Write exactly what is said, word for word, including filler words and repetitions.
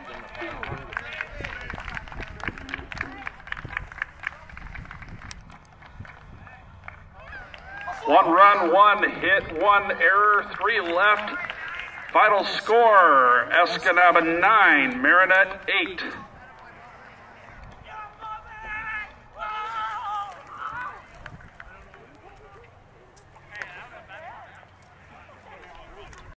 One run, one hit, one error, three left. Final score, Escanaba nine, Marinette eight.